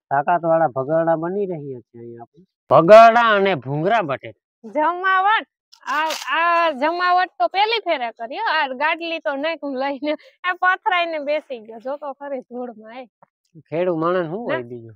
તાકાત વાળા ભગરડા બની રહ્યા છે અહીંયા આપણે ભગરડા અને ભૂંગરા બટેટા જમાવટ આ જમાવટ તો પેલી ફેરે કર્યો આ ગાડલી તો નઈ લઈને આ પથરાઈને બેસી ગયો જો તો ખરી ધૂળમાં એ ખેડૂ માણસ શું હોય બીજું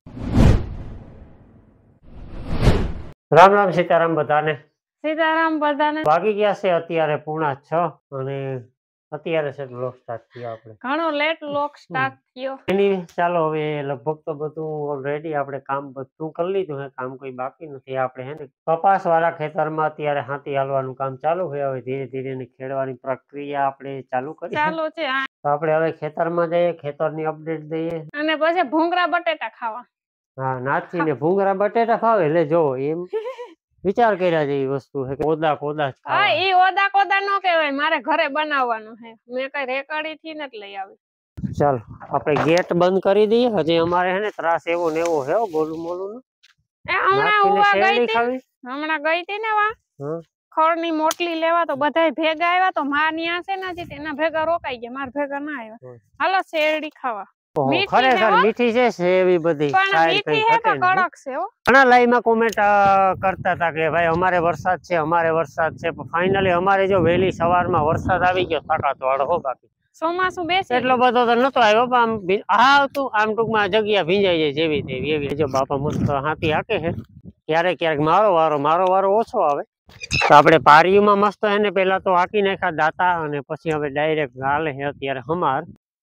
રામ રામ સીતારામ બધાને વાગી ગયા છે અત્યારે 5:30 અને અત્યારે છે લોક સ્ટાર્ટ થયો આપણે ઘણો લેટ લોક સ્ટાર્ટ થયો એની ચાલો હવે લગભગ તો બધું ઓલરેડી આપણે કામ બધું કરી લીધું છે કામ કોઈ બાકી નથી આપણે હે ને કપાસ વાળા ખેતરમાં અત્યારે હાથી હાલવાનું કામ ચાલુ છે હવે ધીરે ધીરે ને ખેડવાની પ્રક્રિયા આપણે ચાલુ કરી ચાલુ છે તો આપણે હવે ખેતરમાં જઈએ ખેતરની અપડેટ દઈએ અને પછી ભૂંગરા બટેટા ખાવા હા નાચીને ભૂંગરા બટેટા ખાવે એટલે જો એમ વિચાર કર્યા જેવી વસ્તુ છે કે ઓદા કોદા જ હા ઈ ઓદા કોદા નો કહેવાય મારે ઘરે બનાવવાનું છે મેં કઈ રેકડી થી નથી લઈ આવી ચાલો આપણે ગેટ બંધ કરી દઈએ હજી અમારે હે ને ત્રાસ એવો ને એવો છે ગોલું મોલું નો એ હમણાં ગઈ હતી ને વા ખળની મોટલી લેવા તો બધાય ભેગા આવ્યા તો માં ન્યા છે ને હજી તેના ભેગા રોકાઈ ગયા માર ભેગા ના આવ્યા હાલો શેરડી ખાવા ખરેખર મીઠી છે સેવી બધી કડક છે ઘણા લાઈમાં કોમેન્ટ કરતા હતા કે ભાઈ અમારે વરસાદ છે પણ ફાઇનલી અમારે જો વહેલી સવારમાં વરસાદ આવી ગયો તાકાત વાળો હો બાકી ચોમાસું બેસે એટલો બધો તો નતો આવ્યો પણ આવતું આમ ટૂંકમાં જગ્યા ભીંજાઈ જાય જેવી તેવી એવી જો બાપા મસ્ત હાથી હાકે છે ક્યારેક મારો વારો ઓછો આવે તો આપણે પારીમાં મસ્ત એને પેલા તો હાકી નાખ્યા દાતા અને પછી હવે ડાયરેક્ટ ગાલે છે અત્યારે હમાર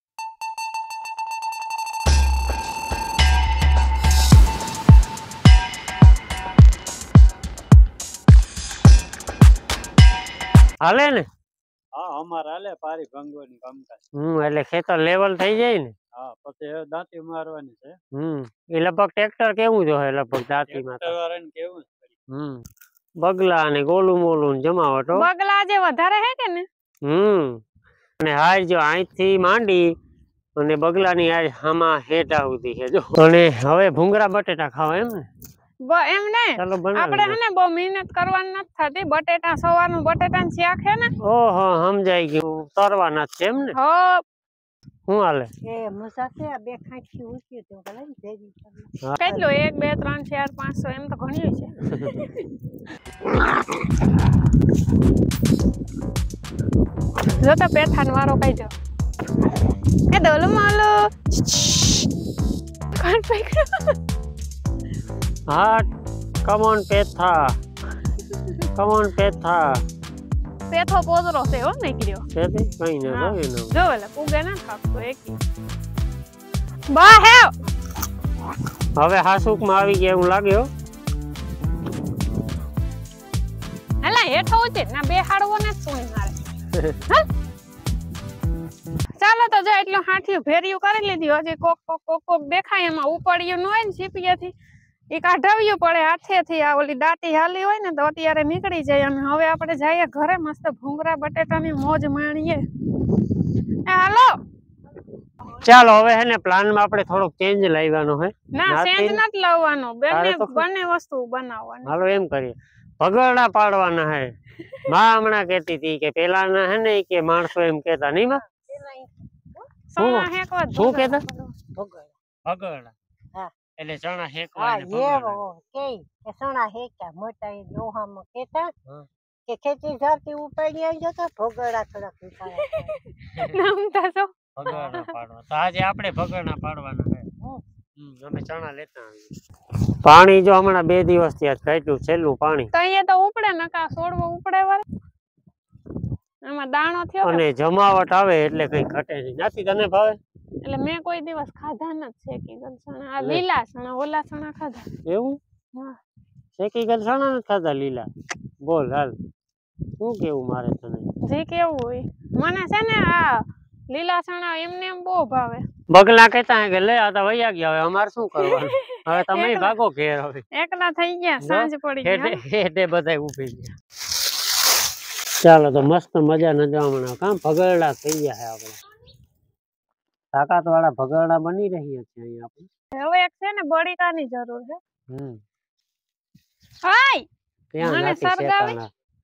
હાલે ને હા અમાર હાલે પારી ભાંગવાની કામકાજ એટલે ખેતર લેવલ થઈ જાય ને હા પછી દાંતી મારવાની છે એ લગભગ ટ્રેક્ટર કેવું જો લગભગ દાંતી માં કેવું બગલા ને ગોલું મોલું જમાવટો બગલા જે વધારે હે કે ને અને હાય જો અહીંથી માંડી અને બગલા ની આજ હામાં હેઠા સુધી છે જો અને હવે ભૂંગરા બટેટા ખાવા એમ ને એમ ને આપણે હે ને બહુ મહેનત કરવાની નથી થતી બટેટા સવારનું બટેટા ને શાક હે ને ઓહો સમજાઈ ગયું તરવાના છે એમ ને હો હું હાલે એ મસાસે આ બે ખાંચી ઊંચી તો ભલે ને ભેગી કેટલો 1 2 3 4 500 એમ તો ઘણ્યું છે જો તો પેથાન વારો કઈ દો એ દોલો માલો કોણ પકડો હા કમ ઓન પેથા પેથો પોદરો છે હો નીકળ્યો છે તે કઈ ન હોય ને જો એલા પૂગે ના ખાતો એકી બા હે હવે હાસુક માં આવી ગયા એવું લાગ્યો એલા હેઠો ઉચે ના બે હાડવો ને સુણી મારે ચાલો તો જો એટલો હાઠિયું ભેરિયું કરી લીધી હજી કોક દેખાય એમાં ઉપડ્યું ન હોય ને સીપિયાથી એ કાઢાવ્યું પડે હાથેથી આ ઓલી દાંતી હાલી હોય ને તો અત્યારે નીકળી જાય અને હવે આપણે જઈએ ઘરે મસ્ત ભૂંગરા બટેટાની મોજ માણીએ હાલો ચાલો હવે હે ને પ્લાન માં આપણે થોડોક ચેન્જ લાવવાનો હે ના ચેન્જ નથી લાવવાનો બંને વસ્તુ બનાવવાની હાલો એમ કરીએ ભગરડા પાડવાના હે માં હમણાં કહેતી હતી કે પેલા ના હે ને કે માણસો એમ કહેતા નહીં માં શું કહેતા ભગરડા એટલે ચણા હેકવા ને કે સણા હેક્યા મોટા દોહામાં કેતા કે ખેતી જાતી ઉપાડી આવી જતા ભોગડા થોડાક ભગરડા પાડવા તો આજે આપણે ભગરડા પાડવાના છે અમે ચણા લેતા આવીએ પાણી જો હમણાં 2 દિવસ થી કાઢ્યું છેલ્લું પાણી તો અહીંયા તો ઉપડે નકા છોડવો ઉપડે વારે આમાં દાણો થયો અને જમાવટ આવે એટલે કઈ ઘટે નહીં નાથી તને ભાવે એટલે મેં કોઈ દિવસ ખાધા નથી શેકી ગલ ચણા આ લીલા ચણા ઓલા ચણા ખાધા એવું હા શેકી ગલ ચણા નથી ખાધા લીલા બોલ હાલ શું કેવું મારે તને જે કેવું હોય મને છે ને આ લીલા ચણા એમને એમ બહુ ભાવે બગલા કહેતા કે લે આ તો વૈયા ગયા હવે અમારે શું કરવાનું હવે તમે ભાગો ઘેર હવે એકલા થઈ ગયા સાંજ પડી ગઈ હેઠે બધા ઊભી ગયા ચાલો તો મસ્ત મજા ન જમણા કામ ભગરડા થઈ ગયા છે આપણે તાકાત વાળા ભગરડા બની રહ્યા છે અહીંયા આપણે હવે એક છે ને બળીકાની જરૂર છે હાય ત્યાં મને નાથી સરગાવી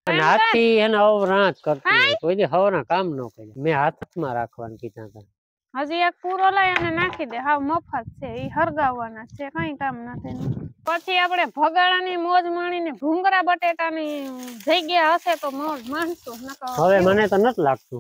નાથી એને અવરાંત કરતી કોઈ દી હવના કામ ન કરે મેં હાથમાં રાખવાનું કીધા હતા હજી એક પૂરો લઈ અને નાખી દે. હાવ મફત છે, ઈ હરગાવવાના છે, કઈ કામ નથી. પછી આપણે ભગાડાની મોજ માણીને ભૂંગળા બટેટાની જગ્યા હશે તો મોજ માણશું. હવે મને તો નથી લાગતું.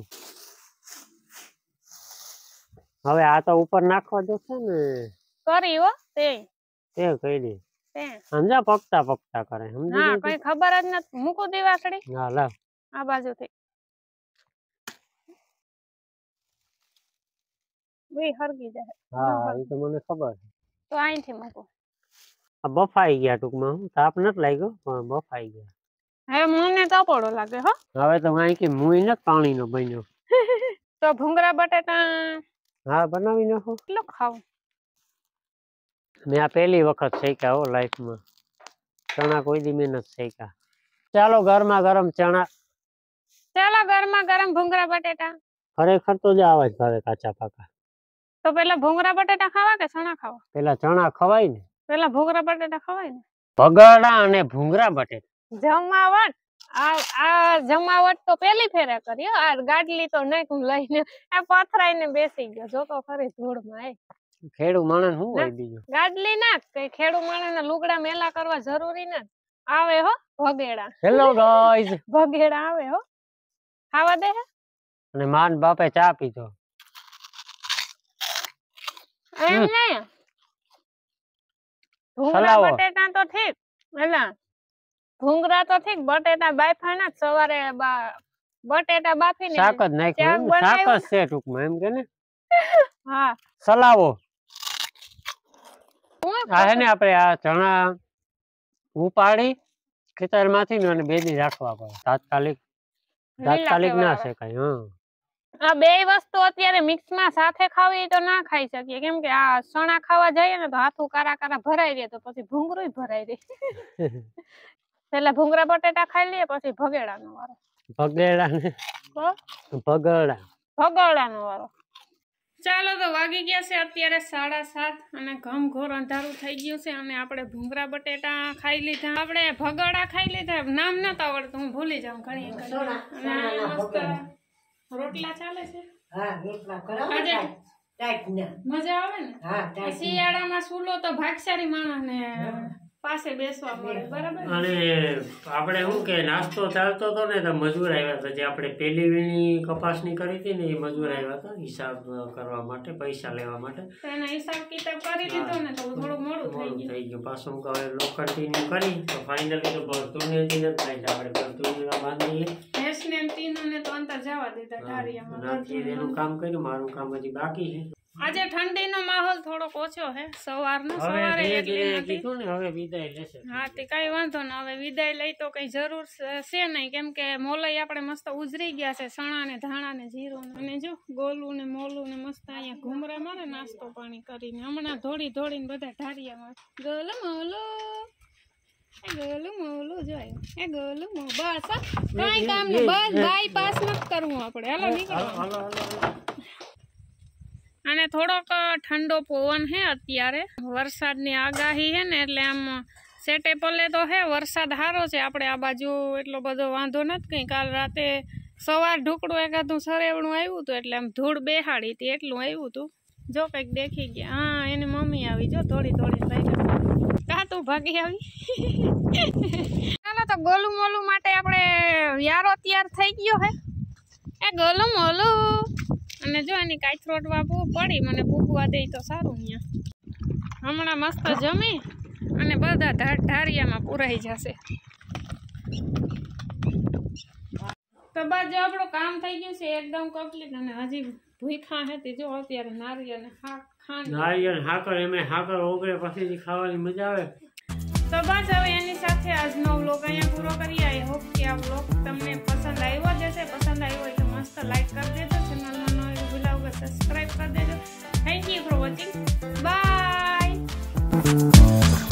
હવે આ તો ઉપર નાખવા જશે ને. કરી હો તે કહી દે. તે સમજા પકતા કરે. સમજી હા, કઈ ખબર જ નથી. મૂકો દીવાસળી. હા લાવ આ બાજુથી બે હરગી જાય. હા એ તો મને ખબર છે. તો અહીંથી મૂકો. આ બફાઈ ગયા ટૂંકમાં. તાપ નથી લાગ્યો પણ બફાઈ ગયા. હવે મને તપોડો લાગે હો. હવે તો અહીંથી મુઈ ને પાણીનો બન્યો. તો ભૂંગળા બટેટા હા બનાવી નાખો. કેટલો ખાવું? મેં આ પહેલી વખત શેક્યા હો લાઈફમાં. ચણા કોઈ દી મેં નથી શેક્યા. ચાલો ગરમા ગરમ ચણા. ચાલો ગરમા ગરમ ભૂંગળા બટેટા. ખરેખર તો જ આવે ઘરે કાચા પાકા. તો પેલા ભૂંગળા બટેટા ખાવા કે ચણા ખાવા? પેલા ચણા ખવાય ને. પેલા ભૂંગળા બટેટા ખવાય ને. ભગાડા અને ભૂંગળા બટેટા. જમાવટ. આ જમાવટ તો પેલી ફેરે કરી. આ ગાડલી તો નાખ્યું લઈને આ પથરાઈને બેસી ગયો. જો તો ખરી ધૂળમાં. ખેડૂ માણસ શું હોય બીજું? ગાડલી ના કઈ ખેડૂ માણસ લુગડા મેલા કરવા જરૂરી ના આવે હો. ભગેડા. Hello guys. ભગેડા આવે હો. ખાવા દે. અને માન બાપે ચા પીધો. એમ નહીં. ભૂંગળા બટેટા તો ઠીક. એલા ભૂંગળા તો ઠીક. બટેટા બાફા ના સવારે બટેટા બાફીને શાક જ નાખ્યું. શાક જ છે ટૂંકમાં એમ કે ને. હા સલાવો. આ હે ને આપણે આ ચણા ઉપાડી ખેતરમાંથી ને 2 દી રાખવા પડે. તાત્કાલિક ના શેકાય. હા આ બે વસ્તુ અત્યારે મિક્સ માં સાથે ખાવી તો ના ખાઈ શકીએ. કેમ કે આ ચણા ખાવા જઈએ ને તો હાથું કારા ભરાઈ રહે. તો પછી ભૂંગળું ભરાઈ રહે. પેલા ભૂંગળા બટેટા ખાઈ લઈએ પછી ભગેડા નો વારો. ભગેડા નો વારો. ચાલો તો વાગી ગયા છે અત્યારે 7:30 અને ઘમઘોર અંધારું થઈ ગયું છે. અને આપણે ભૂંગળા બટેટા ખાઈ લીધા. આપણે ભગોડા ખાઈ લીધા. નામ નતું આવડતું, હું ભૂલી જાઉં ઘણી. રોટલા ચાલે છે. મજા આવે ને. શિયાળામાં સુલો તો ભાગશાળી માણસ ને પાસે બેસવા મળે. બરાબર. અને આપણે શું કે નાસ્તો ચાલતો હતો ને તો મજૂર આવ્યા હતા. જે આપણે પેલી વીણી કપાસની કરી હતી ને એ મજૂર આવ્યા હતા હિસાબ કરવા માટે, પૈસા લેવા માટે. એનો હિસાબ કિતાબ કરી લીધો ને તો થોડું મોડું થઈ ગયું. પાછું હવે લોક કન્ટિન્યુ કરી તો ફાઇનલી તો ભરતુંને નથી થાય. આપણે ભરતુંને બાંધી લઈએ. ભેંસને તીનોને તો અંતર જવા દીધા ઢારિયામાં. એનું કામ કર્યું. મારું કામ હજી બાકી છે. આજે ઠંડીનો માહોલ થોડોક ઓછો છે સવારનો. સવારે કીધું ને હવે વિદાય લેશે. હા તે કઈ વાંધો ન. હવે વિદાય લઈ તો કઈ જરૂર છે નહીં. કેમ કે મોલઈ આપણે મસ્ત ઉજરી ગયા છે. ચણા ને ધાણા ને જીરું અને જો ગોલું ને મોલું ને મસ્ત અહીંયા ઘુમરા મારે નાસ્તો પાણી કરીને. હમણાં ધોળીને બધા ઢારિયામાં ગોલ મોલો ગોલું મોલું જોય. એ ગોલું મો બસ કઈ કામ નહીં. બસ બાયપાસ નથી કરવું આપણે. હાલો નીકળો. અને થોડોક ઠંડો પવન હે અત્યારે. વરસાદની આગાહી હે ને એટલે આમ સેટે પલે તો હે. વરસાદ સારો છે આપણે આ બાજુ. એટલો બધો વાંધો નથી કઈ. કાલ રાતે સવાર ઢુકડું એકાદું સરેવણું આવ્યું હતું એટલે આમ ધૂળ બેહાડી હતી એટલું આવ્યું હતું. જો કઈક દેખી ગયા. હા એની મમ્મી આવી. જો થોડી લઈ કા તું ભાગી આવી. ચાલો તો ગોલું મોલું માટે આપણે યારો તૈયાર થઈ ગયો હે. એ ગોલું મોલું. અને જો એની કાચરોટ વાપવું પડી. મને ભૂખવા દે તો સારું. અહીંયા હમણાં મસ્ત જમી અને બધા ઢારિયામાં પુરાઈ જશે. તો બસ જો આપણું કામ થઈ ગયું છે એકદમ કમ્પ્લીટ. અને હજી ભૂખા હતી જો અત્યારે નારિયેળ હાકર એમ હાકર ઓગળે પછી ખાવાની મજા આવે. તો બસ હવે એની સાથે આજનો વ્લોગ અહીંયા પૂરો કરીએ. આઈ હોપ કે આ વ્લોગ તમને પસંદ આવ્યો જ હશે. પસંદ આવ્યો હોય તો મસ્ત લાઈક કરી દેજો. ચેનલમાં ન હોય ભૂલાવ કે સબસ્ક્રાઈબ કરી દેજો. Thank you for watching. By.